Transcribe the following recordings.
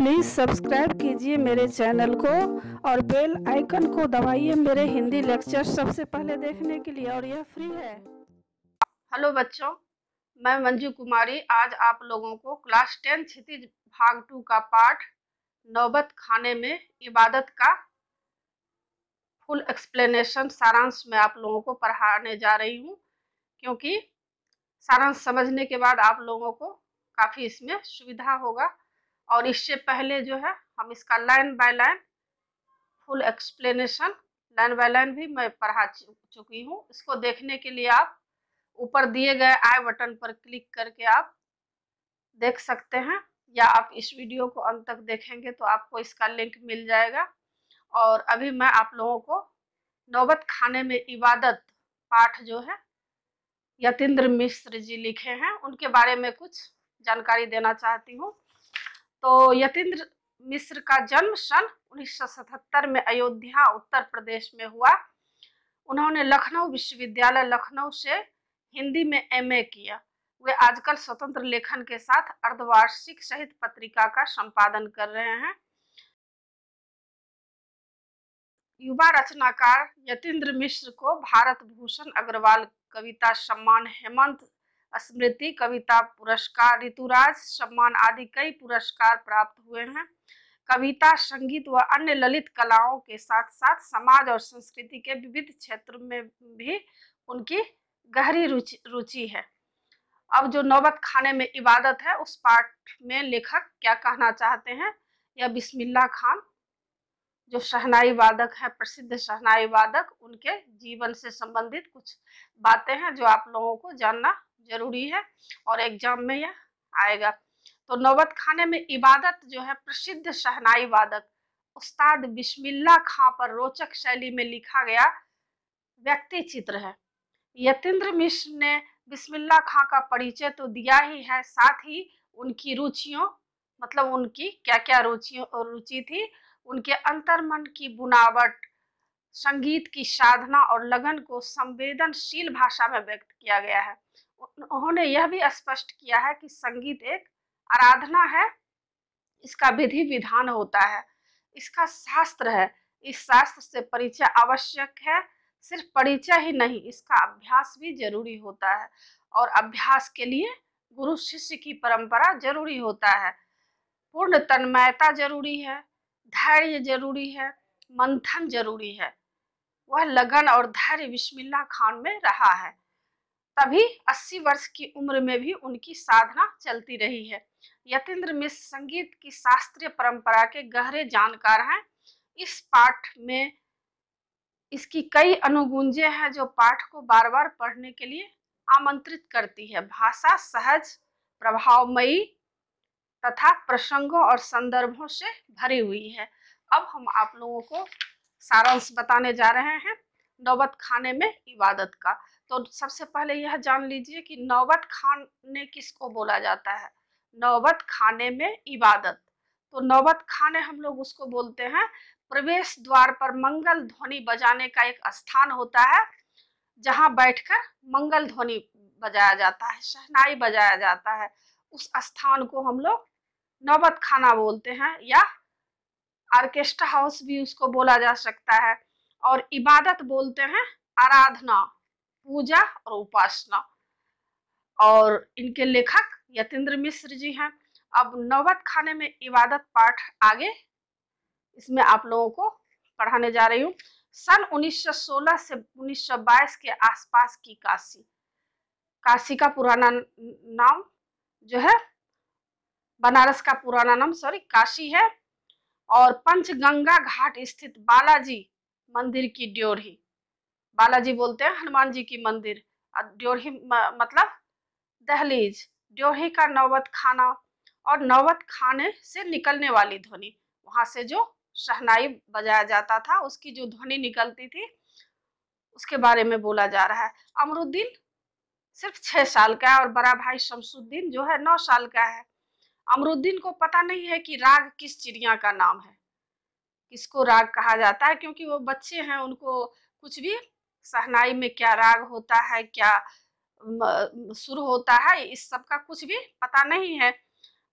Please subscribe कीजिए मेरे channel को और बेल आइकन को दबाइए मेरे हिंदी लेक्चर सबसे पहले देखने के लिए, और यह फ्री है। हेलो बच्चों, मैं मंजू कुमारी आज आप लोगों को क्लास 10 क्षितिज भाग 2 का पाठ नौबत खाने में इबादत का फुल एक्सप्लेनेशन सारांश में आप लोगों को पढ़ाने जा रही हूँ, क्योंकि सारांश समझने के बाद आप लोगों को काफ़ी इसमें सुविधा होगा। और इससे पहले जो है हम इसका line by line full explanation line by line भी मैं पढ़ा चुकी हूँ। इसको देखने के लिए आप ऊपर दिए गए आई बटन पर क्लिक करके आप देख सकते हैं, या आप इस वीडियो को अंत तक देखेंगे तो आपको इसका लिंक मिल जाएगा। और अभी मैं आप लोगों को नौबत खाने में इबादत पाठ जो है यतीन्द्र मिश्र जी लिखे हैं, उनके बारे में कुछ जानकारी देना चाहती हूँ। तो यतीन्द्र मिश्र का जन्म सन 1977 में अयोध्या उत्तर प्रदेश में हुआ। उन्होंने लखनऊ विश्वविद्यालय लखनऊ से हिंदी में एमए किया। वे आजकल स्वतंत्र लेखन के साथ अर्धवार्षिक साहित्य पत्रिका का संपादन कर रहे हैं। युवा रचनाकार यतीन्द्र मिश्र को भारत भूषण अग्रवाल कविता सम्मान, हेमंत स्मृति कविता पुरस्कार, ऋतुराज सम्मान आदि कई पुरस्कार प्राप्त हुए हैं। कविता, संगीत व अन्य ललित कलाओं के साथ साथ समाज और संस्कृति के विविध क्षेत्रों में भी उनकी गहरी रुचि है। अब जो नौबत खाने में इबादत है उस पाठ में लेखक क्या कहना चाहते हैं, यह बिस्मिल्लाह खान जो शहनाई वादक है, प्रसिद्ध शहनाई वादक, उनके जीवन से संबंधित कुछ बातें हैं जो आप लोगों को जानना जरूरी है और एग्जाम में यह आएगा। तो नौबत खाने में इबादत जो है प्रसिद्ध शहनाई वादक उस्ताद बिस्मिल्लाह खां पर रोचक शैली में लिखा गया व्यक्ति चित्र है। यतीन्द्र मिश्र ने बिस्मिल्लाह खां का परिचय तो दिया ही है, साथ ही उनकी रुचियों, मतलब उनकी क्या क्या रुचि थी, उनके अंतर्मन की बुनावट, संगीत की साधना और लगन को संवेदनशील भाषा में व्यक्त किया गया है। उन्होंने यह भी स्पष्ट किया है कि संगीत एक आराधना है, इसका विधि विधान होता है, इसका शास्त्र है, इस शास्त्र से परिचय आवश्यक है। सिर्फ परिचय ही नहीं, इसका अभ्यास भी जरूरी होता है, और अभ्यास के लिए गुरु शिष्य की परंपरा जरूरी होता है। पूर्ण तन्मयता जरूरी है, धैर्य जरूरी है, मंथन जरूरी है। वह लगन और धैर्य बिस्मिल्लाह खान में रहा है, तभी 80 वर्ष की उम्र में भी उनकी साधना चलती रही है। यतीन्द्र मिश्र संगीत की शास्त्रीय परंपरा के गहरे जानकार हैं। इस पाठ में इसकी कई अनुगुंजें हैं जो पाठ को बार बार पढ़ने के लिए आमंत्रित करती है। भाषा सहज, प्रभावमयी तथा प्रसंगों और संदर्भों से भरी हुई है। अब हम आप लोगों को सारांश बताने जा रहे हैं नौबत खाने में इबादत का। तो सबसे पहले यह जान लीजिए कि नौबत खाने किसको बोला जाता है। नौबत खाने में इबादत, तो नौबत खाने हम लोग उसको बोलते हैं प्रवेश द्वार पर मंगल ध्वनि बजाने का एक स्थान होता है, जहां बैठकर मंगल ध्वनि बजाया जाता है, शहनाई बजाया जाता है। उस स्थान को हम लोग नौबत खाना बोलते हैं, या ऑर्केस्ट्रा हाउस भी उसको बोला जा सकता है। और इबादत बोलते हैं आराधना, पूजा और उपासना। और इनके लेखक यतीन्द्र मिश्र जी हैं। अब नौबत खाने में इबादत पाठ आगे इसमें आप लोगों को पढ़ाने जा रही हूँ। सन 1916 से 1922 के आसपास की काशी, काशी का पुराना नाम जो है, बनारस का पुराना नाम काशी है, और पंचगंगा घाट स्थित बालाजी मंदिर की ड्योढ़ी, बालाजी बोलते हैं हनुमान जी की मंदिर, ड्योढ़ी मतलब दहलीज, ड्योढ़ी का नौबत खाना और नौबत खाने से निकलने वाली ध्वनि, वहां से जो शहनाई बजाया जाता था उसकी जो ध्वनि निकलती थी उसके बारे में बोला जा रहा है। अमरुद्दीन सिर्फ 6 साल का है और बड़ा भाई शमसुद्दीन जो है 9 साल का है। अमरुद्दीन को पता नहीं है कि राग किस चिड़िया का नाम है, किसको राग कहा जाता है, क्योंकि वो बच्चे हैं, उनको कुछ भी शहनाई में क्या राग होता है, क्या सुर होता है, इस सब का कुछ भी पता नहीं है।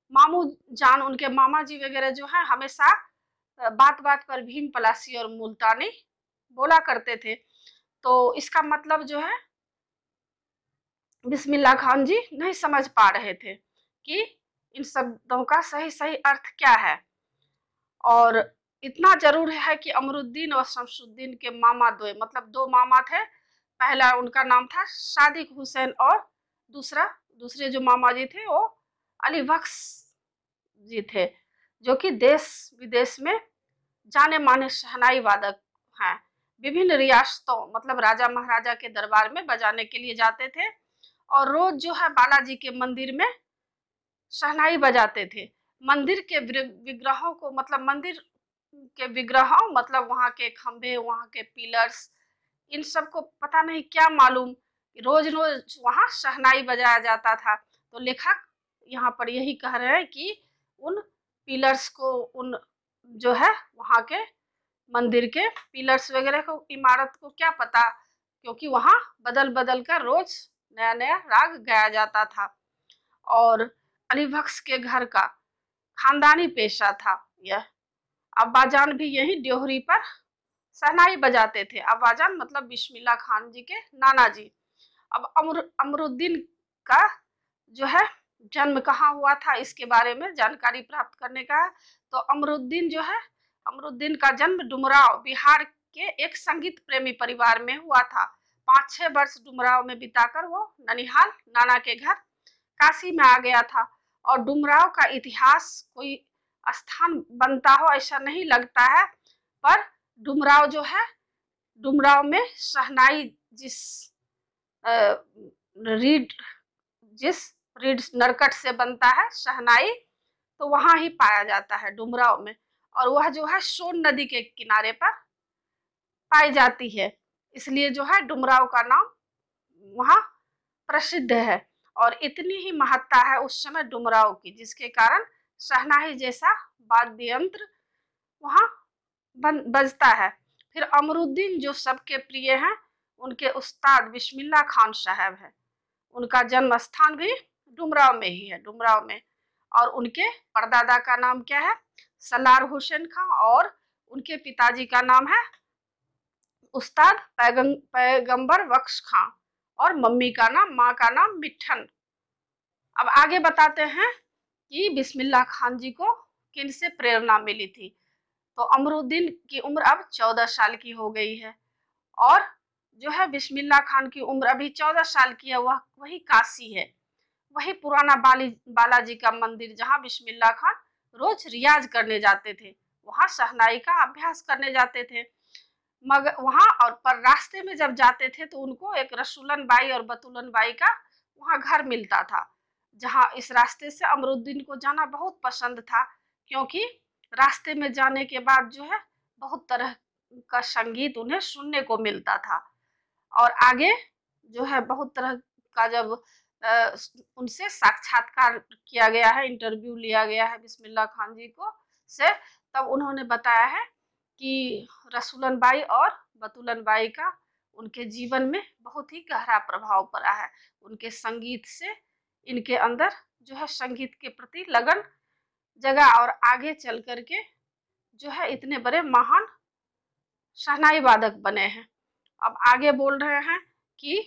मामू जान, उनके मामा जी वगैरह जो है हमेशा बात बात पर भीम पलासी और मुल्तानी बोला करते थे। तो इसका मतलब जो है बिस्मिल्लाह खान जी नहीं समझ पा रहे थे कि इन शब्दों का सही सही अर्थ क्या है। और इतना जरूर है कि अमरुद्दीन और शमसुद्दीन के मामा द्वय, मतलब दो मामा थे। पहला उनका नाम था सादिक हुसैन और दूसरे जो मामा जी थे वो अली बख्श जी थे, जो कि देश विदेश में जाने माने शहनाई वादक हैं। विभिन्न रियासतों, मतलब राजा महाराजा के दरबार में बजाने के लिए जाते थे और रोज जो है बालाजी के मंदिर में शहनाई बजाते थे। मंदिर के विग्रहों को, मतलब मंदिर के विग्रहों, मतलब वहाँ के खंभे, वहाँ के पिलर्स, इन सब को पता नहीं क्या मालूम, रोज रोज वहाँ शहनाई बजाया जाता था। तो लेखक यहाँ पर यही कह रहे हैं कि उन पिलर्स को, उन जो है वहाँ के मंदिर के पिलर्स वगैरह को, इमारत को क्या पता, क्योंकि वहाँ बदल बदल कर रोज नया नया राग गाया जाता था। और अली बख्श के घर का खानदानी पेशा था यह। अब्बाजान भी यही ड्योहरी पर शहनाई बजाते थे। अब्बाजान मतलब बिस्मिल्लाह खान जी के नाना जी। अब अमरुद्दीन का जो है जन्म कहाँ हुआ था, इसके बारे में जानकारी प्राप्त करने का है। तो अमरुद्दीन का जन्म डुमराव, बिहार के एक संगीत प्रेमी परिवार में हुआ था। 5-6 वर्ष डुमराव में बिताकर वो ननिहाल नाना के घर काशी में आ गया था। और डुमराव का इतिहास कोई स्थान बनता हो ऐसा नहीं लगता है, पर डुमराव जो है, डुमराव में शहनाई रीड जिस रीड नरकट से बनता है शहनाई, तो वहां ही पाया जाता है डुमराव में। और वह जो है सोन नदी के किनारे पर पाई जाती है, इसलिए जो है डुमराव का नाम वहाँ प्रसिद्ध है। और इतनी ही महत्ता है उस समय डुमराव की, जिसके कारण शहनाई जैसा वाद्य यंत्र वहाँ बजता है। फिर अमरुद्दीन जो सबके प्रिय हैं, उनके उस्ताद बिस्मिल्लाह खान साहब है। उनका जन्म स्थान भी डुमराव में ही है, डुमराव में। और उनके परदादा का नाम क्या है, सलार हुसैन खां, और उनके पिताजी का नाम है उस्ताद पैगंबर बख्श खां, और माँ का नाम मिठन। अब आगे बताते हैं कि बिस्मिल्लाह खान जी को किन से प्रेरणा मिली थी। तो अमरुद्दीन की उम्र अब 14 साल की हो गई है, और जो है बिस्मिल्लाह खान की उम्र अभी 14 साल की है। वह वही काशी है, वही पुराना बालाजी का मंदिर, जहाँ बिस्मिल्लाह खान रोज रियाज करने जाते थे, वहाँ शहनाई का अभ्यास करने जाते थे। मगर वहाँ और पर रास्ते में जब जाते थे तो उनको एक रसूलन बाई और बतूलन बाई का वहाँ घर मिलता था, जहाँ इस रास्ते से अमरुद्दीन को जाना बहुत पसंद था, क्योंकि रास्ते में जाने के बाद जो है बहुत तरह का संगीत उन्हें सुनने को मिलता था। और आगे जो है बहुत तरह का जब उनसे साक्षात्कार किया गया है, इंटरव्यू लिया गया है बिस्मिल्लाह खान जी को से, तब उन्होंने बताया है कि रसूलन बाई और बतूलन बाई का उनके जीवन में बहुत ही गहरा प्रभाव पड़ा है। उनके संगीत से इनके अंदर जो है संगीत के प्रति लगन जगा, और आगे चल करके जो है इतने बड़े महान शहनाई वादक बने हैं। अब आगे बोल रहे हैं कि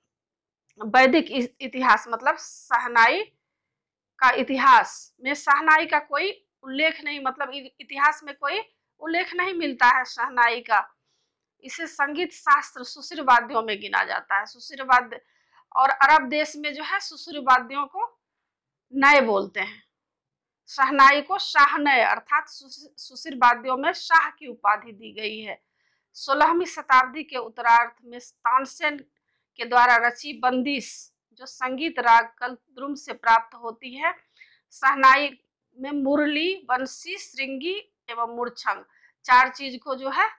वैदिक इतिहास, मतलब शहनाई का इतिहास में शहनाई का कोई उल्लेख नहीं, मतलब इतिहास में कोई उल्लेख नहीं मिलता है शहनाई का। इसे संगीत शास्त्र सुशिर वाद्यों में गिना जाता है। सुशिर वाद्य, और अरब देश में जो है सुशिर वाद्यों को नए बोलते हैं। शहनाई को शाहनय अर्थात सुशिर वाद्यों में शाह की उपाधि दी गई है। 16वीं शताब्दी के उत्तरार्ध में तानसेन के द्वारा रची बंदिश, जो संगीत राग कल्द्रुम से प्राप्त होती है। शहनाई में मुरली, बंसी, श्रृंगी एवं मूर्छंग, 4 चीज को जो है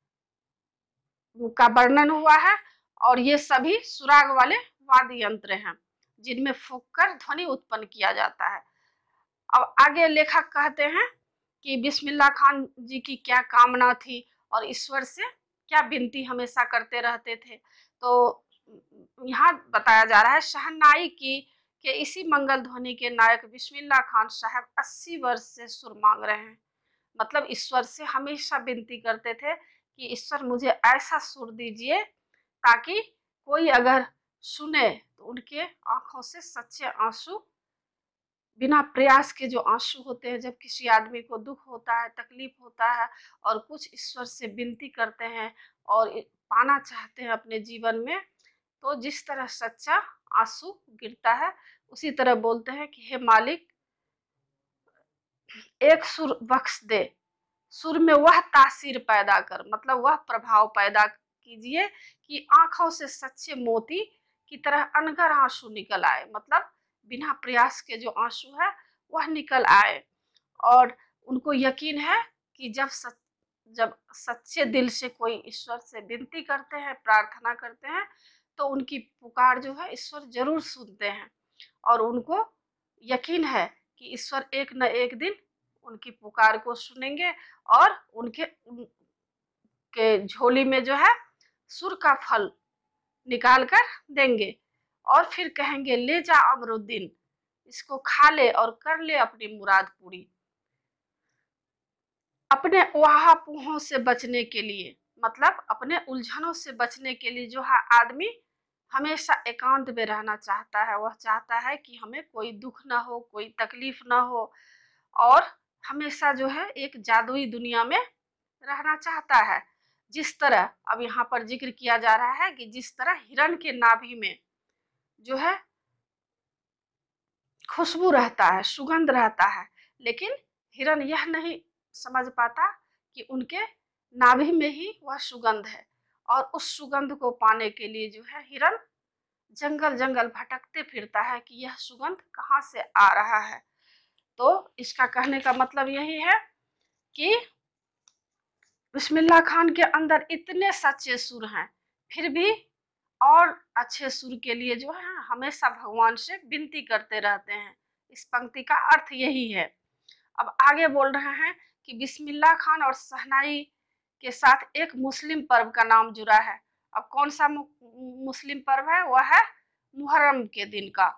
का वर्णन हुआ है। और ये सभी सुराग वाले वाद्य यंत्र हैं, जिनमें फूंककर ध्वनि उत्पन्न किया जाता है। अब आगे लेखक कहते हैं कि बिस्मिल्लाह खान जी की क्या कामना थी और ईश्वर से क्या विनती हमेशा करते रहते थे। तो यहाँ बताया जा रहा है शहनाई की कि इसी मंगल ध्वनि के नायक बिस्मिल्लाह खान साहब 80 वर्ष से सुर मांग रहे हैं। मतलब ईश्वर से हमेशा विनती करते थे कि ईश्वर मुझे ऐसा सुर दीजिए ताकि कोई अगर सुने तो उनके आंखों से सच्चे आंसू, बिना प्रयास के जो आंसू होते हैं, जब किसी आदमी को दुख होता है, तकलीफ होता है और कुछ ईश्वर से विनती करते हैं और पाना चाहते हैं अपने जीवन में, तो जिस तरह सच्चा आंसू गिरता है उसी तरह बोलते हैं कि हे मालिक, एक सुर बख्श दे, सुर में वह तासीर पैदा कर, मतलब वह प्रभाव पैदा कीजिए कि आंखों से सच्चे मोती की तरह अनगर आंसू निकल आए, मतलब बिना प्रयास के जो आंसू है वह निकल आए। और उनको यकीन है कि जब सच्चे दिल से कोई ईश्वर से विनती करते हैं, प्रार्थना करते हैं, तो उनकी पुकार जो है ईश्वर जरूर सुनते हैं। और उनको यकीन है कि ईश्वर एक न एक दिन उनकी पुकार को सुनेंगे और उनके झोली में जो है सुर का फल निकाल कर देंगे और फिर कहेंगे ले जा अमरुद्दीन, इसको खा ले और कर ले अपनी मुराद पूरी। अपने वहापुहों से बचने के लिए, मतलब अपने उलझनों से बचने के लिए जो है आदमी हमेशा एकांत में रहना चाहता है। वह चाहता है कि हमें कोई दुख ना हो, कोई तकलीफ ना हो, और हमेशा जो है एक जादुई दुनिया में रहना चाहता है। जिस तरह अब यहाँ पर जिक्र किया जा रहा है कि जिस तरह हिरण के नाभि में जो है खुशबू रहता है, सुगंध रहता है, लेकिन हिरण यह नहीं समझ पाता कि उनके नाभि में ही वह सुगंध है, और उस सुगंध को पाने के लिए जो है हिरण जंगल जंगल भटकते फिरता है कि यह सुगंध कहाँ से आ रहा है। तो इसका कहने का मतलब यही है कि बिस्मिल्लाह खान के अंदर इतने सच्चे सुर हैं, फिर भी और अच्छे सुर के लिए जो है हमेशा भगवान से विनती करते रहते हैं। इस पंक्ति का अर्थ यही है। अब आगे बोल रहे हैं कि बिस्मिल्लाह खान और शहनाई के साथ एक मुस्लिम पर्व का नाम जुड़ा है। अब कौन सा मुस्लिम पर्व है? वह है मुहर्रम के दिन का।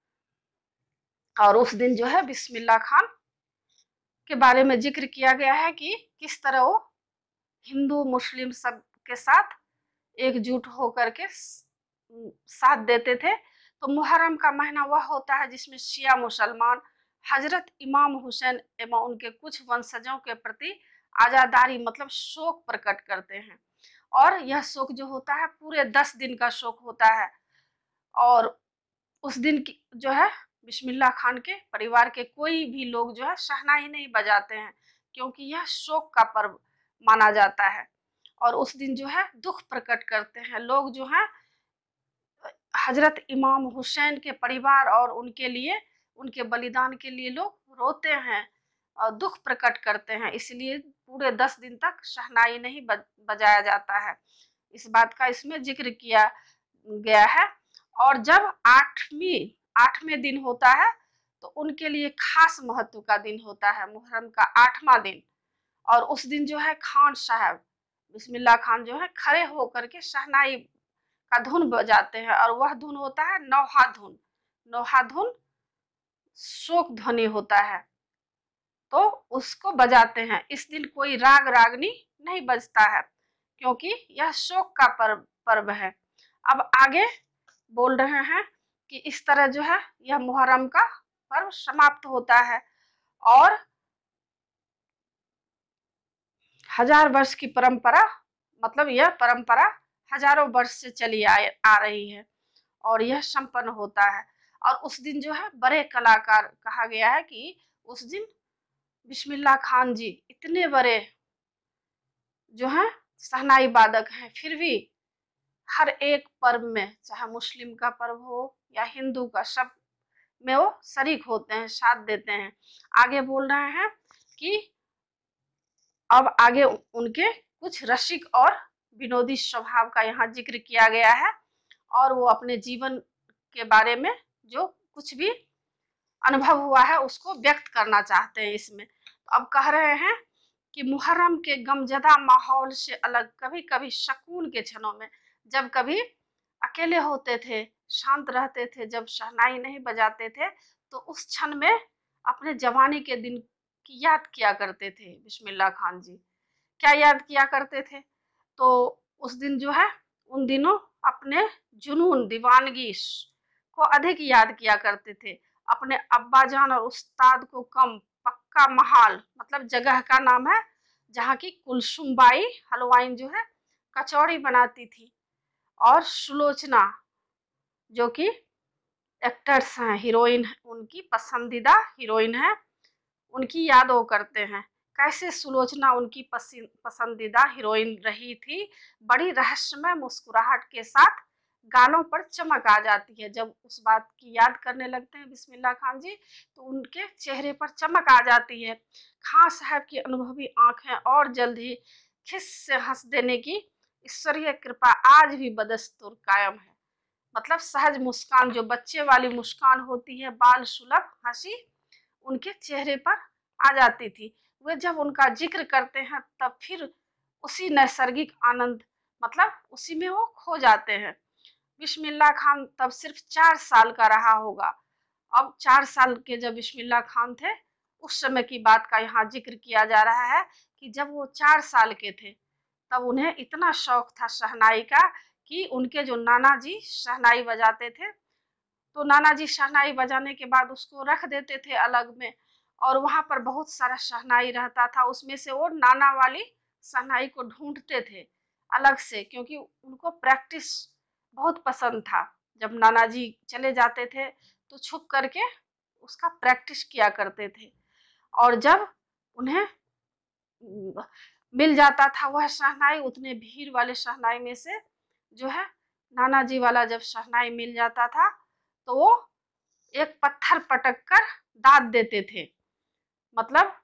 और उस दिन जो है बिस्मिल्लाह खान के बारे में जिक्र किया गया है कि किस तरह वो हिंदू मुस्लिम सब के साथ एकजुट होकर के साथ देते थे। तो मुहर्रम का महीना वह होता है जिसमें शिया मुसलमान हजरत इमाम हुसैन एवं उनके कुछ वंशजों के प्रति आजादारी, मतलब शोक प्रकट करते हैं। और यह शोक जो होता है पूरे 10 दिन का शोक होता है। और उस दिन की जो है बिस्मिल्लाह खान के परिवार के कोई भी लोग जो है शहनाई नहीं बजाते हैं, क्योंकि यह शोक का पर्व माना जाता है। और उस दिन जो है दुख प्रकट करते हैं लोग, जो है हजरत इमाम हुसैन के परिवार और उनके लिए, उनके बलिदान के लिए लोग रोते हैं और दुख प्रकट करते हैं। इसलिए पूरे 10 दिन तक शहनाई नहीं बजाया जाता है। इस बात का इसमें जिक्र किया गया है। और जब आठवें दिन होता है तो उनके लिए खास महत्व का दिन होता है, मुहर्रम का 8वां दिन। और उस दिन जो है खान साहब बिस्मिल्लाह खान जो है खड़े होकर के शहनाई का धुन बजाते हैं, और वह धुन होता है नौहा धुन। नौहा धुन शोक ध्वनि होता है, तो उसको बजाते हैं। इस दिन कोई राग रागनी नहीं बजता है, क्योंकि यह शोक का पर्व है। अब आगे बोल रहे हैं कि इस तरह जो है यह मुहर्रम का पर्व समाप्त होता है। और 1000 वर्ष की परंपरा, मतलब यह परंपरा हजारों वर्ष से चली आ रही है और यह संपन्न होता है। और उस दिन जो है बड़े कलाकार, कहा गया है कि उस दिन बिस्मिल्लाह खान जी इतने बड़े जो हैं शहनाई वादक हैं, फिर भी हर एक पर्व में, चाहे मुस्लिम का पर्व हो या हिंदू का, सब में वो शरीक होते हैं, साथ देते हैं। आगे बोल रहे हैं कि अब आगे उनके कुछ रसिक और विनोदी स्वभाव का यहाँ जिक्र किया गया है, और वो अपने जीवन के बारे में जो कुछ भी अनुभव हुआ है उसको व्यक्त करना चाहते हैं इसमें। तो अब कह रहे हैं कि मुहर्रम के गमजदा माहौल से अलग कभी कभी सुकून के क्षणों में, जब कभी अकेले होते थे, शांत रहते थे, जब शहनाई नहीं बजाते थे तो उस क्षण में अपने जवानी के दिन की याद किया करते थे बिस्मिल्लाह खान जी। क्या याद किया करते थे? तो उस दिन जो है, उन दिनों अपने जुनून दीवानगी को अधिक याद किया करते थे। अपने अब्बा जान और उस्ताद को कम। पक्का महाल मतलब जगह का नाम है, जहाँ की कुलसुम बाई हलवाइन जो है कचौड़ी बनाती थी। और सुलोचना जो कि एक्टर्स हैं, हीरोइन, उनकी पसंदीदा हीरोइन है, उनकी याद वो करते हैं। कैसे सुलोचना उनकी पसंदीदा हीरोइन रही थी। बड़ी रहस्यमय मुस्कुराहट के साथ गालों पर चमक आ जाती है। जब उस बात की याद करने लगते हैं बिस्मिल्लाह खान जी, तो उनके चेहरे पर चमक आ जाती है। खां साहब की अनुभवी आंखें और जल्द ही खिस से हंस देने की ईश्वरीय कृपा आज भी बदस्तूर कायम है। मतलब सहज मुस्कान, जो बच्चे वाली मुस्कान होती है, बाल सुलभ हंसी उनके चेहरे पर आ जाती थी। वे जब उनका जिक्र करते हैं तब फिर उसी नैसर्गिक आनंद, मतलब उसी में वो खो जाते हैं। बिस्मिल्लाह खान तब सिर्फ 4 साल का रहा होगा। अब 4 साल के जब बिस्मिल्लाह खान थे, उस समय की बात का यहाँ जिक्र किया जा रहा है कि जब वो 4 साल के थे तब उन्हें इतना शौक था शहनाई का कि उनके जो नाना जी शहनाई बजाते थे, तो नाना जी शहनाई बजाने के बाद उसको रख देते थे अलग में, और वहां पर बहुत सारा शहनाई रहता था। उसमें से वो नाना वाली शहनाई को ढूंढते थे अलग से, क्योंकि उनको प्रैक्टिस बहुत पसंद था। जब नाना जी चले जाते थे तो छुप करके उसका प्रैक्टिस किया करते थे। और जब उन्हें मिल जाता था वह शहनाई, उतने भीड़ वाले शहनाई में से जो है नाना जी वाला जब शहनाई मिल जाता था तो वो एक पत्थर पटक कर दाद देते थे। मतलब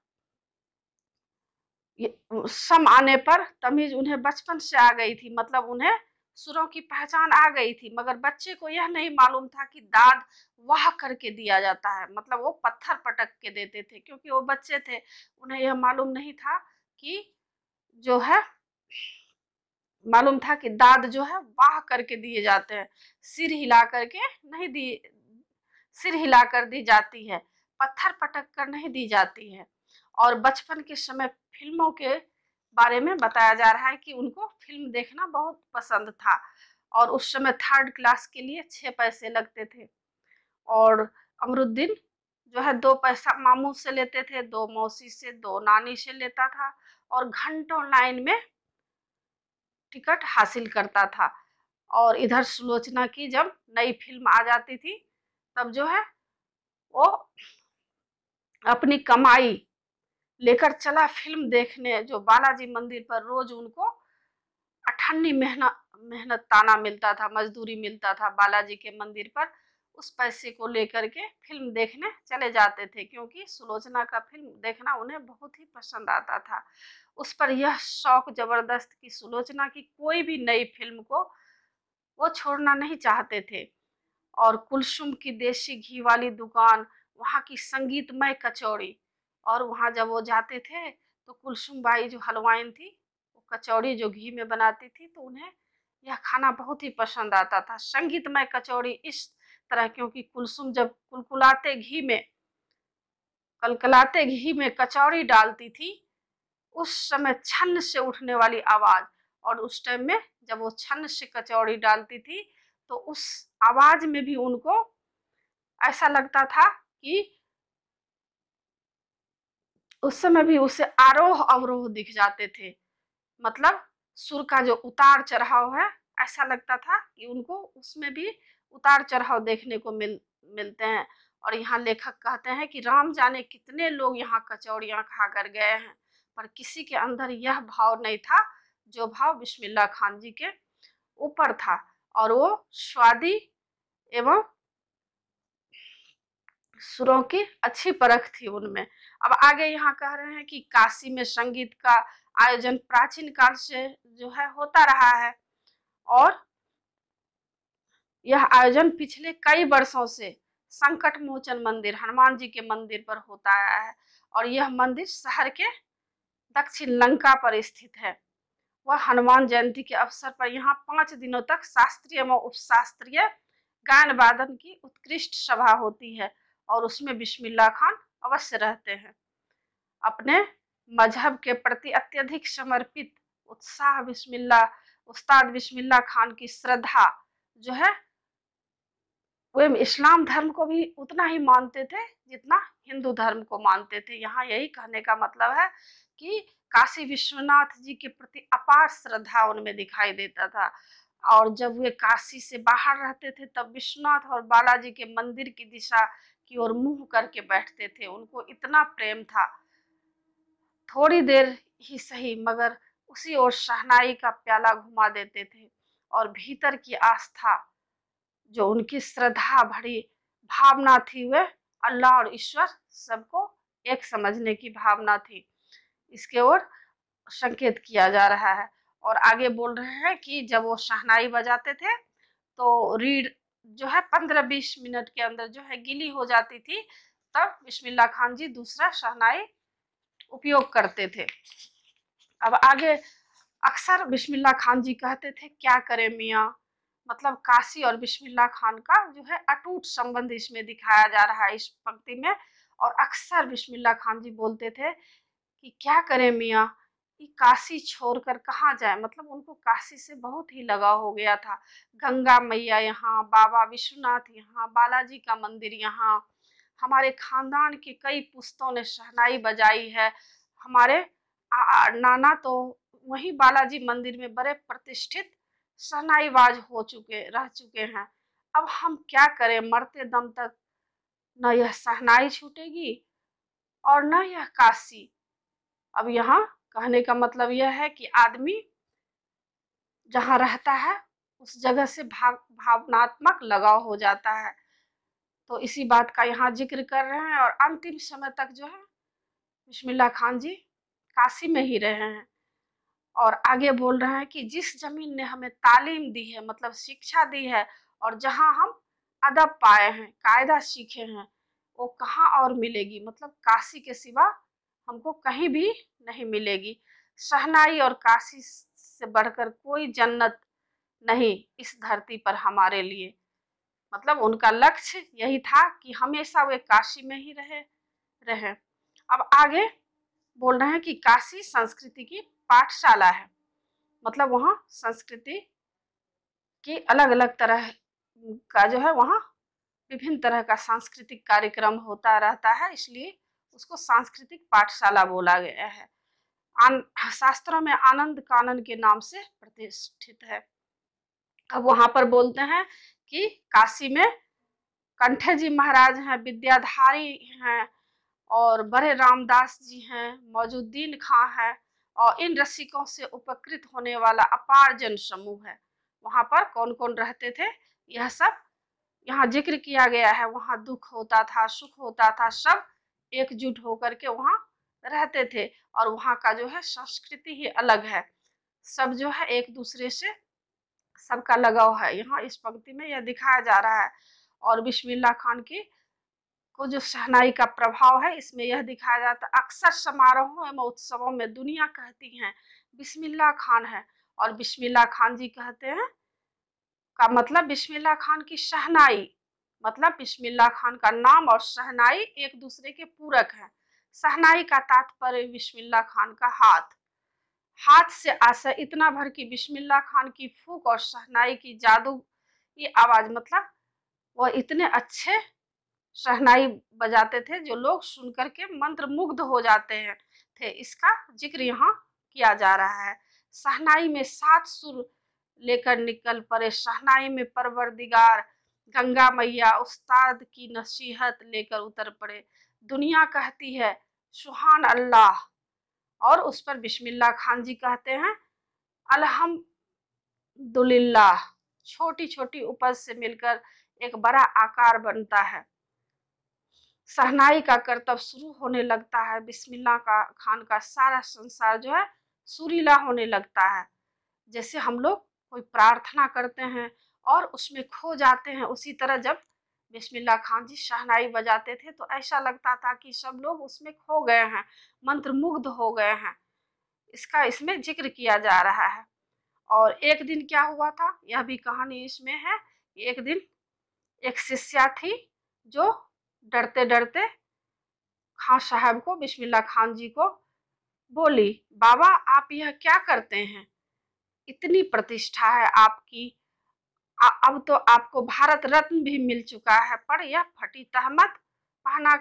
सम आने पर तमीज उन्हें बचपन से आ गई थी, मतलब उन्हें सुरों की पहचान आ गई थी। मगर बच्चे को यह नहीं मालूम था कि दाद वाह करके दिया जाता है, मतलब वो पत्थर पटक के देते थे, क्योंकि वो बच्चे थे। उन्हें यह मालूम नहीं था कि जो है, मालूम था कि दाद जो है वाह करके दिए जाते हैं, सिर हिला करके नहीं दी, सिर हिलाकर दी जाती है, पत्थर पटक कर नहीं दी जाती है। और बचपन के समय फिल्मों के बारे में बताया जा रहा है कि उनको फिल्म देखना बहुत पसंद था, और उस समय 3rd क्लास के लिए 6 पैसे लगते थे। और अमरुद्दीन जो है 2 पैसा मामू से लेते थे, 2 मौसी से, 2 नानी से लेता था, और घंटों लाइन में टिकट हासिल करता था। और इधर सुलोचना की जब नई फिल्म आ जाती थी तब जो है वो अपनी कमाई लेकर चला फिल्म देखने, जो बालाजी मंदिर पर रोज उनको अठन्नी मेहनत मेहनत ताना मिलता था, मजदूरी मिलता था बालाजी के मंदिर पर। उस पैसे को लेकर के फिल्म देखने चले जाते थे, क्योंकि सुलोचना का फिल्म देखना उन्हें बहुत ही पसंद आता था। उस पर यह शौक जबरदस्त कि सुलोचना की कोई भी नई फिल्म को वो छोड़ना नहीं चाहते थे। और कुलसुम की देसी घी वाली दुकान, वहाँ की संगीतमय कचौड़ी, और वहाँ जब वो जाते थे तो कुलसुम बाई जो हलवाइन थी, वो कचौड़ी जो घी में बनाती थी, तो उन्हें यह खाना बहुत ही पसंद आता था। संगीतमय कचौड़ी इस तरह, क्योंकि कुलसुम जब कलकलाते घी में कचौड़ी डालती थी, उस समय छन्न से उठने वाली आवाज, और उस टाइम में जब वो छन्न से कचौड़ी डालती थी तो उस आवाज में भी उनको ऐसा लगता था कि उस समय भी उसे आरोह अवरोह दिख जाते थे। मतलब सुर का जो उतार चढ़ाव है, ऐसा लगता था कि उनको उसमें भी उतार चढ़ाव देखने को मिलते हैं। और यहाँ लेखक कहते हैं कि राम जाने कितने लोग यहाँ कचौड़ियाँ खाकर गए हैं, पर किसी के अंदर यह भाव नहीं था जो भाव बिस्मिल्लाह खान जी के ऊपर था। और वो स्वादी एवं सुरों की अच्छी परख थी उनमें। अब आगे यहाँ कह रहे हैं कि काशी में संगीत का आयोजन प्राचीन काल से जो है होता रहा है, और यह आयोजन पिछले कई वर्षों से संकट मोचन मंदिर हनुमान जी के मंदिर पर होता आया है। और यह मंदिर शहर के दक्षिण लंका पर स्थित है। वह हनुमान जयंती के अवसर पर यहाँ 5 दिनों तक शास्त्रीय एवं उपशास्त्रीय गायन वादन की उत्कृष्ट सभा होती है और उसमें बिस्मिल्लाह खान अवश्य रहते हैं। अपने मजहब के प्रति अत्यधिक समर्पित उत्साह उस्ताद बिस्मिल्लाह खान की श्रद्धा जो है वे इस्लाम धर्म को भी उतना ही मानते थे जितना हिंदू धर्म को मानते थे। यहाँ यही कहने का मतलब है कि काशी विश्वनाथ जी के प्रति अपार श्रद्धा उनमें दिखाई देता था। और जब वे काशी से बाहर रहते थे तब विश्वनाथ और बालाजी के मंदिर की दिशा की ओर मुंह करके बैठते थे। उनको इतना प्रेम था, थोड़ी देर ही सही मगर उसी ओर शहनाई का प्याला घुमा देते थे। और भीतर की आस्था जो उनकी श्रद्धा भरी भावना थी, वह अल्लाह और ईश्वर सबको एक समझने की भावना थी, इसके ओर संकेत किया जा रहा है। और आगे बोल रहे हैं कि जब वो शहनाई बजाते थे तो रीढ़ जो है 15-20 मिनट के अंदर जो है गीली हो जाती थी, तब बिस्मिल्लाह खान जी दूसरा शहनाई उपयोग करते थे। अब आगे अक्सर बिस्मिल्लाह खान जी कहते थे, क्या करें मियाँ, मतलब काशी और बिस्मिल्लाह खान का जो है अटूट संबंध इसमें दिखाया जा रहा है इस पंक्ति में। और अक्सर बिस्मिल्लाह खान जी बोलते थे कि क्या करें मियाँ, कि काशी छोड़कर कहाँ जाए, मतलब उनको काशी से बहुत ही लगाव हो गया था। गंगा मैया यहाँ, बाबा विश्वनाथ यहाँ, बालाजी का मंदिर यहाँ, हमारे खानदान के कई पुश्तों ने शहनाई बजाई है, हमारे नाना तो वहीं बालाजी मंदिर में बड़े प्रतिष्ठित शहनाईबाज रह चुके हैं। अब हम क्या करें, मरते दम तक न यह शहनाई छूटेगी और न यह काशी। अब यहाँ कहने का मतलब यह है कि आदमी जहाँ रहता है उस जगह से भावनात्मक लगाव हो जाता है। तो इसी बात का यहाँ जिक्र कर रहे हैं। और अंतिम समय तक जो है बिस्मिल्लाह खान जी काशी में ही रहे हैं। और आगे बोल रहे हैं कि जिस जमीन ने हमें तालीम दी है, मतलब शिक्षा दी है, और जहाँ हम अदब पाए हैं, कायदा सीखे हैं, वो कहाँ और मिलेगी, मतलब काशी के सिवा हमको कहीं भी नहीं मिलेगी। शहनाई और काशी से बढ़कर कोई जन्नत नहीं इस धरती पर हमारे लिए। मतलब उनका लक्ष्य यही था कि हमेशा वे काशी में ही रहे। अब आगे बोल रहे हैं कि काशी संस्कृति की पाठशाला है, मतलब वहाँ संस्कृति की अलग अलग तरह का जो है वहाँ विभिन्न तरह का सांस्कृतिक कार्यक्रम होता रहता है, इसलिए उसको सांस्कृतिक पाठशाला बोला गया है। शास्त्रों में आनंद कानन के नाम से प्रतिष्ठित है। अब वहाँ पर बोलते हैं कि काशी में कंठे जी महाराज हैं, विद्याधारी हैं, और बड़े रामदास जी हैं, मौजूद्दीन खां है, और इन रसिकों से उपकृत होने वाला अपार जन समूह है। वहाँ पर कौन कौन रहते थे यह सब यहाँ जिक्र किया गया है। वहाँ दुख होता था, सुख होता था, सब एकजुट होकर के वहाँ रहते थे। और वहाँ का जो है संस्कृति ही अलग है, सब जो है एक दूसरे से सबका लगाव है, यहाँ इस पंक्ति में यह दिखाया जा रहा है। और बिस्मिल्लाह खान की को जो शहनाई का प्रभाव है इसमें यह दिखाया जाता है। अक्सर समारोहों एवं उत्सवों में दुनिया कहती है बिस्मिल्लाह खान है, और बिस्मिल्लाह खान जी कहते हैं का मतलब बिस्मिल्लाह खान की शहनाई, मतलब बिस्मिल्लाह खान का नाम और शहनाई एक दूसरे के पूरक हैं। शहनाई का तात्पर्य बिस्मिल्लाह खान का हाथ से आशय इतना भर कि बिस्मिल्लाह खान की फूंक और शहनाई की जादू की आवाज, मतलब वह इतने अच्छे शहनाई बजाते थे जो लोग सुनकर के मंत्र मुग्ध हो जाते हैं थे, इसका जिक्र यहाँ किया जा रहा है। शहनाई में 7 सुर लेकर निकल पड़े, शहनाई में परवरदिगार गंगा मैया उस्ताद की नसीहत लेकर उतर पड़े। दुनिया कहती है सुहान अल्लाह, और उस पर बिस्मिल्लाह खान जी कहते हैं अल्हम्दुलिल्लाह। छोटी छोटी उपज से मिलकर एक बड़ा आकार बनता है। शहनाई का करतब शुरू होने लगता है, बिस्मिल्लाह खान का सारा संसार जो है सुरीला होने लगता है। जैसे हम लोग कोई प्रार्थना करते हैं और उसमें खो जाते हैं, उसी तरह जब बिस्मिल्लाह खान जी शहनाई बजाते थे तो ऐसा लगता था कि सब लोग उसमें खो गए हैं, मंत्रमुग्ध हो गए हैं। इसका इसमें जिक्र किया जा रहा है। और एक दिन क्या हुआ था, यह भी कहानी इसमें है। एक दिन एक शिष्या थी जो डरते डरते खां साहब को, बिस्मिल्लाह खान जी को बोली, बाबा आप यह क्या करते हैं, इतनी प्रतिष्ठा है आपकी, अब तो आपको भारत रत्न भी मिल चुका है, पर यह फटी तहमत पहना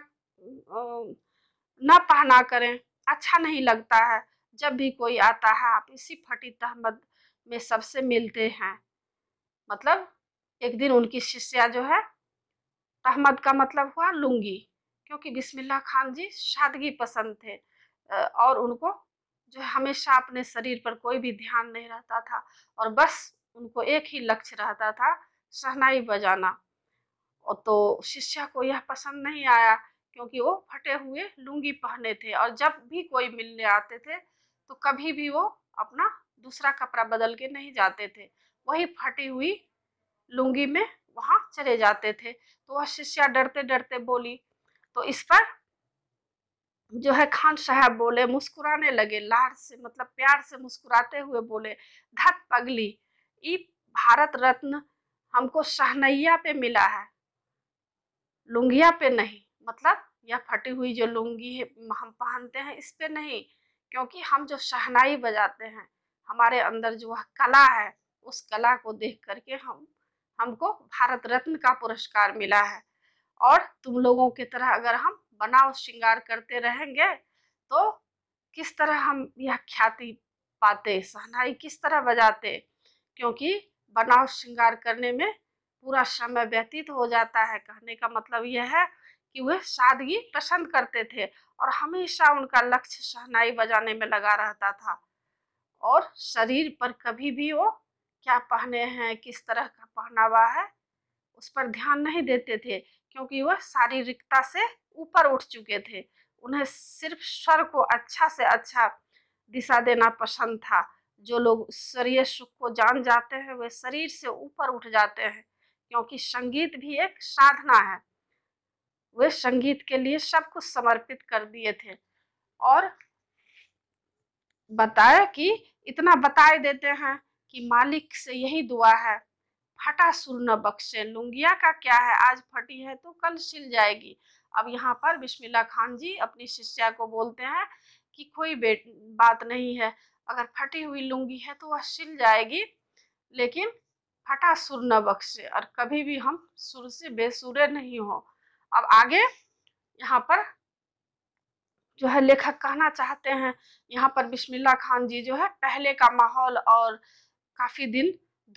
न पहना करें, अच्छा नहीं लगता है। जब भी कोई आता है आप इसी फटी तहमत में सबसे मिलते हैं। मतलब एक दिन उनकी शिष्या जो है, तहमत का मतलब हुआ लुंगी, क्योंकि बिस्मिल्लाह खान जी सादगी पसंद थे और उनको जो है हमेशा अपने शरीर पर कोई भी ध्यान नहीं रहता था, और बस उनको एक ही लक्ष्य रहता था, शहनाई बजाना। और तो शिष्या को यह पसंद नहीं आया, क्योंकि वो फटे हुए लुंगी पहने थे, और जब भी कोई मिलने आते थे तो कभी भी वो अपना दूसरा कपड़ा बदल के नहीं जाते थे, वही फटी हुई लुंगी में वहां चले जाते थे। तो वह शिष्या डरते डरते बोली, तो इस पर जो है खान साहब बोले, मुस्कुराने लगे, लार से मतलब प्यार से मुस्कुराते हुए बोले, धत पगली, ई भारत रत्न हमको शहनैया पे मिला है, लुंगिया पे नहीं। मतलब यह फटी हुई जो लुंगी है हम पहनते हैं इस पे नहीं, क्योंकि हम जो शहनाई बजाते हैं, हमारे अंदर जो वह कला है, उस कला को देख करके हमको भारत रत्न का पुरस्कार मिला है। और तुम लोगों की तरह अगर हम बनाव श्रृंगार करते रहेंगे तो किस तरह हम यह ख्याति पाते, शहनाई किस तरह बजाते, क्योंकि बनाव श्रृंगार करने में पूरा समय व्यतीत हो जाता है। कहने का मतलब यह है कि वह सादगी पसंद करते थे और हमेशा उनका लक्ष्य शहनाई बजाने में लगा रहता था, और शरीर पर कभी भी वो क्या पहने हैं, किस तरह का पहनावा है, उस पर ध्यान नहीं देते थे, क्योंकि वह शारीरिकता से ऊपर उठ चुके थे। उन्हें सिर्फ स्वर को अच्छा से अच्छा दिशा देना पसंद था। जो लोग शरीर सुख को जान जाते हैं वे शरीर से ऊपर उठ जाते हैं, क्योंकि संगीत भी एक साधना है। वे संगीत के लिए सब कुछ समर्पित कर दिए थे। और बताए कि इतना बताए देते हैं कि मालिक से यही दुआ है, फटा सुर न बख्शे, लुंगिया का क्या है, आज फटी है तो कल सिल जाएगी। अब यहाँ पर बिस्मिल्लाह खान जी अपनी शिष्या को बोलते हैं कि कोई बात नहीं है, अगर फटी हुई लुंगी है तो वह सिल जाएगी, लेकिन फटा सुर न बख्शे, और कभी भी हम सुर से बेसुरे नहीं हो। अब आगे यहाँ पर जो है लेखक कहना चाहते हैं, यहाँ पर बिस्मिल्लाह खान जी जो है पहले का माहौल और काफी दिन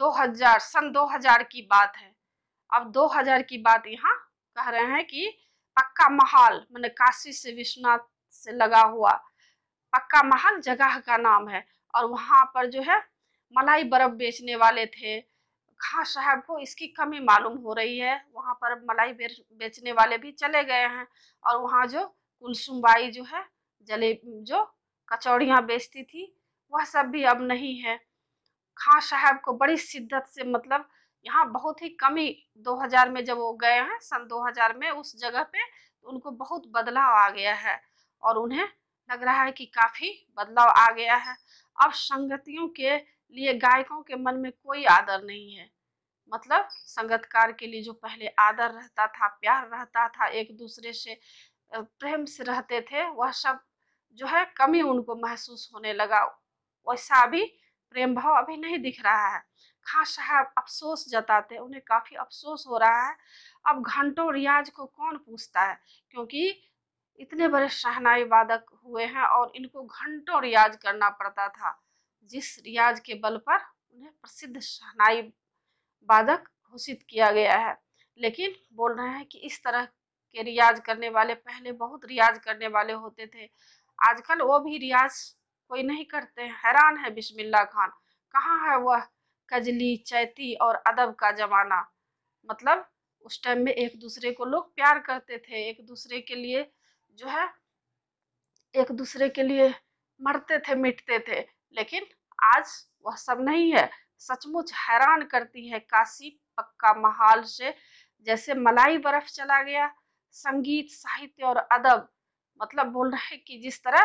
2000 की बात है। अब 2000 की बात यहाँ कह रहे हैं कि पक्का महाल मैंने काशी से विश्वनाथ से लगा हुआ पक्का महल जगह का नाम है, और वहां पर जो है मलाई बर्फ बेचने वाले थे। खां साहब को इसकी कमी मालूम हो रही है, वहां पर मलाई बेचने वाले भी चले गए हैं, और वहां जो कुलसुम बाई जो है जले जो कचौड़ियाँ बेचती थी वह सब भी अब नहीं है। खां साहब को बड़ी शिद्दत से मतलब यहाँ बहुत ही कमी 2000 में जब वो गए हैं सन 2000 में उस जगह पे, तो उनको बहुत बदलाव आ गया है, और उन्हें लग रहा है कि काफी बदलाव आ गया है। अब संगतियों के लिए गायकों के मन में कोई आदर नहीं है। मतलब संगतकार के लिए जो पहले आदर रहता था, प्यार रहता था, एक दूसरे से प्रेम से रहते थे, वह सब जो है कमी उनको महसूस होने लगा। वैसा अभी प्रेम भाव अभी नहीं दिख रहा है। खां साहब अफसोस जताते, उन्हें काफी अफसोस हो रहा है। अब घंटों रियाज को कौन पूछता है, क्योंकि इतने बड़े शहनाई वादक हुए हैं और इनको घंटों रियाज करना पड़ता था, जिस रियाज के बल पर उन्हें प्रसिद्ध शहनाई वादक घोषित किया गया है। लेकिन बोल रहे हैं कि इस तरह के रियाज करने वाले पहले बहुत रियाज करने वाले होते थे, आजकल वो भी रियाज कोई नहीं करते हैं। हैरान है बिस्मिल्लाह खान, कहाँ है वह कजली चैती और अदब का जमाना। मतलब उस टाइम में एक दूसरे को लोग प्यार करते थे, एक दूसरे के लिए जो है एक दूसरे के लिए मरते थे मिटते थे, लेकिन आज वह सब नहीं है। सचमुच हैरान करती है काशी पक्का महाल से जैसे मलाई बर्फ चला गया। संगीत साहित्य और अदब मतलब बोल रहे हैं कि जिस तरह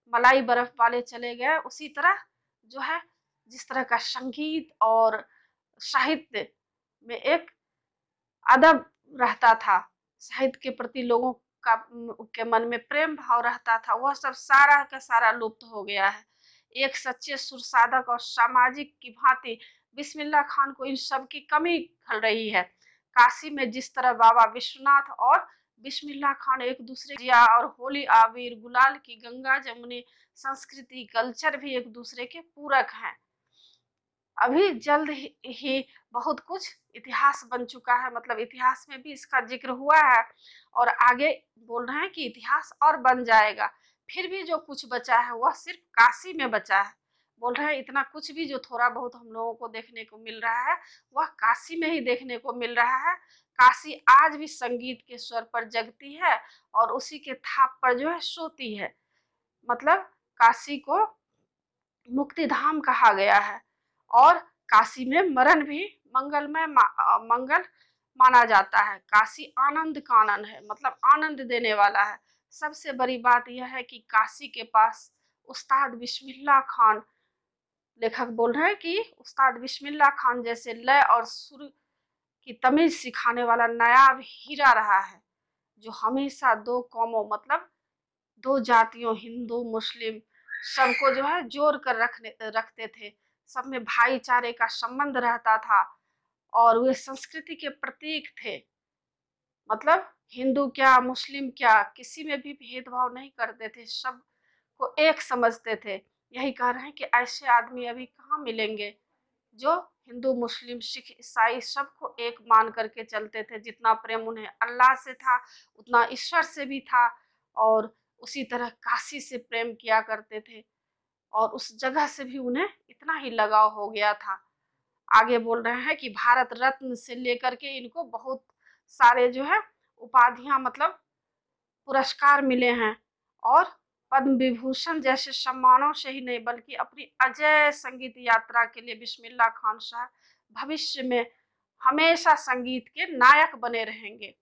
मलाई बर्फ वाले चले गए, उसी तरह जो है जिस तरह का संगीत और साहित्य में एक अदब रहता था, साहित्य के प्रति लोगों का के मन में प्रेम भाव रहता था, वह सब सारा का सारा लुप्त हो गया है। एक सच्चे सुर साधक और सामाजिक की भांति बिस्मिल्लाह खान को इन सब की कमी खल रही है। काशी में जिस तरह बाबा विश्वनाथ और बिस्मिल्लाह खान एक दूसरे जिया और होली आबिर गुलाल की गंगा जमुनी संस्कृति कल्चर भी एक दूसरे के पूरक हैं। अभी जल्द ही बहुत कुछ इतिहास बन चुका है, मतलब इतिहास में भी इसका जिक्र हुआ है और आगे बोल रहे हैं कि इतिहास और बन जाएगा। फिर भी जो कुछ बचा है वह सिर्फ काशी में बचा है। बोल रहे हैं इतना कुछ भी जो थोड़ा बहुत हम लोगों को देखने को मिल रहा है वह काशी में ही देखने को मिल रहा है। काशी आज भी संगीत के स्वर पर जगती है और उसी के थाप पर जो है सोती है। मतलब काशी को मुक्ति धाम कहा गया है और काशी में मरण भी मंगल माना जाता है। काशी आनंद कानन है, मतलब आनंद देने वाला है। सबसे बड़ी बात यह है कि काशी के पास उस्ताद बिस्मिल्लाह खान, लेखक बोल रहे हैं कि उस्ताद बिस्मिल्लाह खान जैसे लय और सुर की तमीज सिखाने वाला नायाब हीरा रहा है, जो हमेशा दो कौमों मतलब दो जातियों हिंदू मुस्लिम सबको जो है जोड़ कर रखते थे। सब में भाईचारे का संबंध रहता था और वे संस्कृति के प्रतीक थे। मतलब हिंदू क्या मुस्लिम क्या किसी में भी भेदभाव नहीं करते थे, सबको एक समझते थे। यही कह रहे हैं कि ऐसे आदमी अभी कहाँ मिलेंगे जो हिंदू मुस्लिम सिख ईसाई सबको एक मान करके चलते थे। जितना प्रेम उन्हें अल्लाह से था उतना ईश्वर से भी था और उसी तरह काशी से प्रेम किया करते थे और उस जगह से भी उन्हें इतना ही लगाव हो गया था। आगे बोल रहे हैं कि भारत रत्न से लेकर के इनको बहुत सारे जो है उपाधियां मतलब पुरस्कार मिले हैं और पद्म विभूषण जैसे सम्मानों से ही नहीं बल्कि अपनी अजय संगीत यात्रा के लिए बिस्मिल्लाह खान साहब भविष्य में हमेशा संगीत के नायक बने रहेंगे।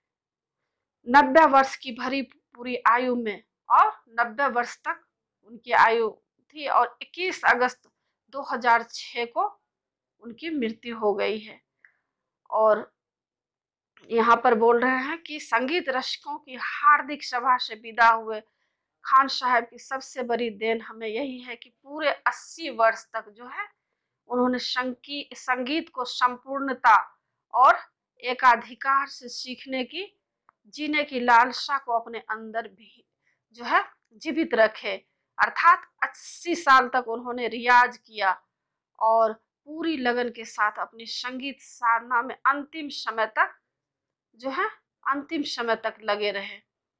90 वर्ष की भरी पूरी आयु में और 90 वर्ष तक उनकी आयु थी और 21 अगस्त 2006 को उनकी मृत्यु हो गई है। और यहाँ पर बोल रहे हैं कि संगीत रसिकों की हार्दिक सभा से विदा हुए खान साहब की सबसे बड़ी देन हमें यही है कि पूरे 80 वर्ष तक जो है उन्होंने संगीत को संपूर्णता और एकाधिकार से सीखने की जीने की लालसा को अपने अंदर भी जो है जीवित रखे। अर्थात 80 साल तक उन्होंने रियाज किया और पूरी लगन के साथ अपनी संगीत साधना में अंतिम समय तक जो है अंतिम समय तक लगे रहे।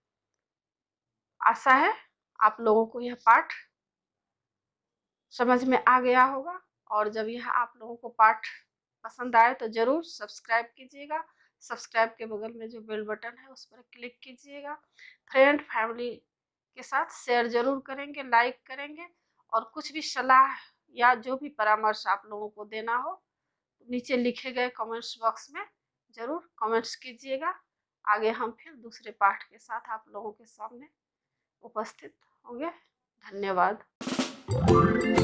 आशा है आप लोगों को यह पाठ समझ में आ गया होगा और जब यह आप लोगों को पाठ पसंद आए तो ज़रूर सब्सक्राइब कीजिएगा। सब्सक्राइब के बगल में जो बेल बटन है उस पर क्लिक कीजिएगा। फ्रेंड फैमिली के साथ शेयर ज़रूर करेंगे, लाइक करेंगे और कुछ भी सलाह या जो भी परामर्श आप लोगों को देना हो नीचे लिखे गए कमेंट्स बॉक्स में ज़रूर कमेंट्स कीजिएगा। आगे हम फिर दूसरे पाठ के साथ आप लोगों के सामने उपस्थित होंगे। धन्यवाद।